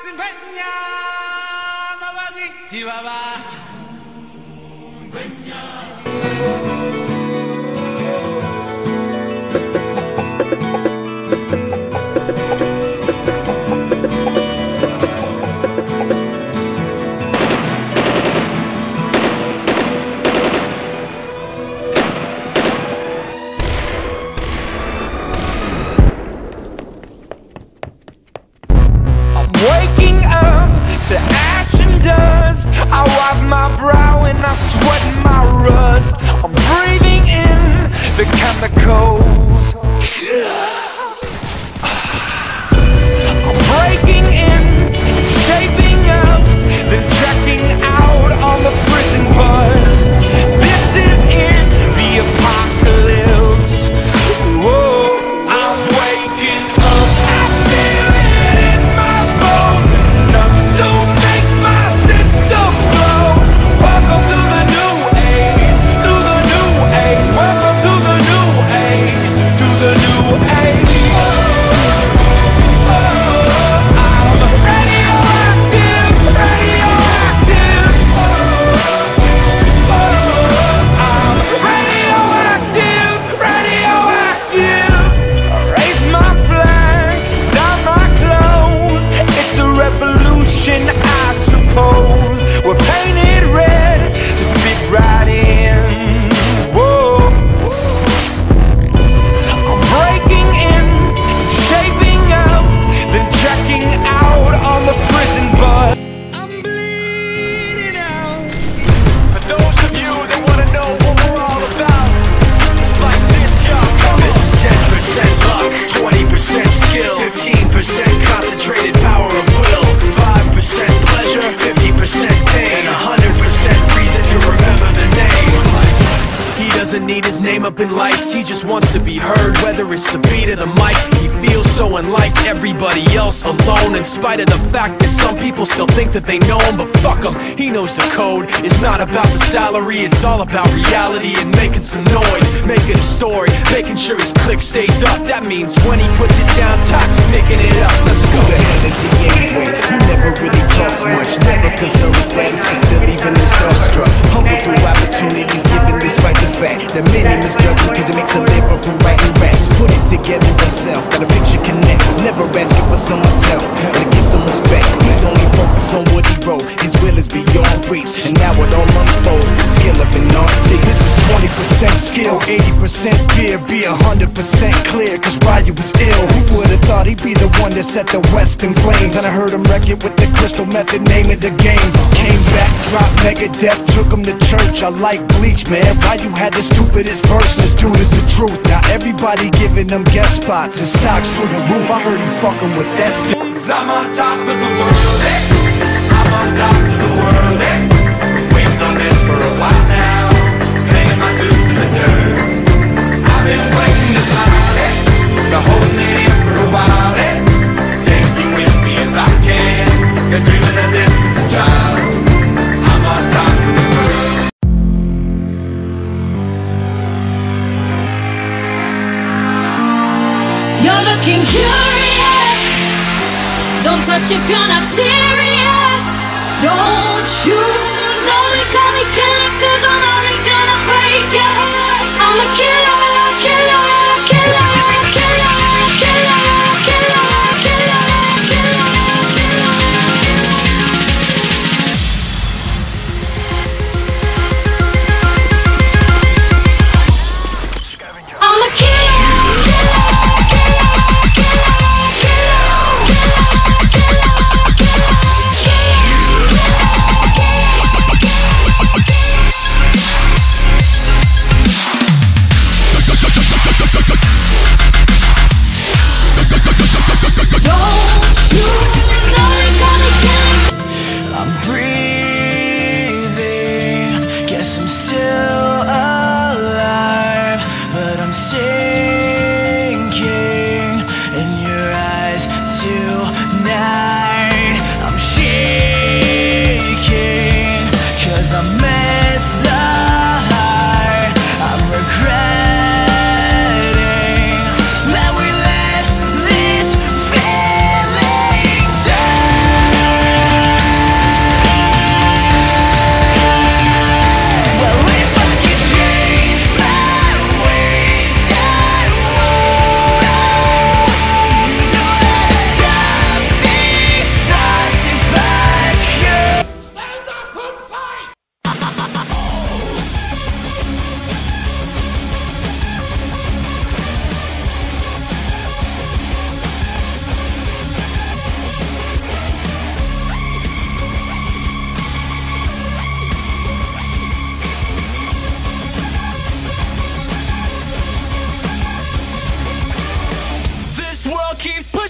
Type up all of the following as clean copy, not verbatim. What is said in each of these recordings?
Waking up to ash and dust, I wipe my brow and I sweat my rust. I'm breathing in the chemicals. I'm breaking in, shaping up, then checking out on the prison bus. This is it, the apocalypse. Whoa, I'm waking up, I feel it in my bones. Enough to make my system blow. Welcome to the new age, to the new age. Welcome to the new age, to the new age. I'm radioactive, radioactive. I'm radioactive, radioactive. Raise my flag, down my clothes. It's a revolution, I suppose. We're painted red to fit right in. Whoa. I'm breaking in, shaping up, then checking out on the prison bus. I'm bleeding out. For those of you that want to know what we're all about, it's like this, y'all. This is 10% luck, 20% skill, 15% concentrated power of will, 5% pleasure, 50% pain, and 100% reason to remember the name. He doesn't need his name up in lights, he just wants to be heard, whether it's the beat or the mic. He feels so unlike everybody else, alone, in spite of the fact that some people still think that they know him. But fuck him, he knows the code. It's not about the salary, it's all about reality and making some noise, making a story, making sure his click stays up. That means when he puts it down, Todd's picking it up. Let's go. Who the hell is he anyway? He never really talks much, never concerned with status, but still even is starstruck. Humble through opportunities, given despite the fact that many misjudge him cause he makes a living from writing raps. Put it together himself, got a picture connects, never asking for someone's help, but to get some respect. He's only focused on what he wrote, his will is beyond reach, and now it all unfolds, the skill of an artist. This is 20% skill, 80% fear, be 100% clear, cause Ryu was ill. Who would've thought he'd be the one that set the West in flames? And I heard him wreck it with the crystal method, name of the game. Came back, dropped Megadeth, took him to church. I like Bleach, man. Ryu had the stupidest verse, this dude is the truth. Now everybody giving them guest spots and stocks through the roof. I heard he fucking with that stuff. I'm on top of the world, I'm on top of the world, waiting on this for a while now, paying my dues to the dirt. I've been waiting this hard, been holding it in for a while, take you with me if I can, been dreaming of this since a child. I'm on top of the world. You're looking curious, don't touch if you're not serious. Don't you know they call me killer cause I'm only gonna break you. I'm a killer, killer, killer, killer, killer, killer, killer, I'm a killer.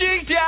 cheek down.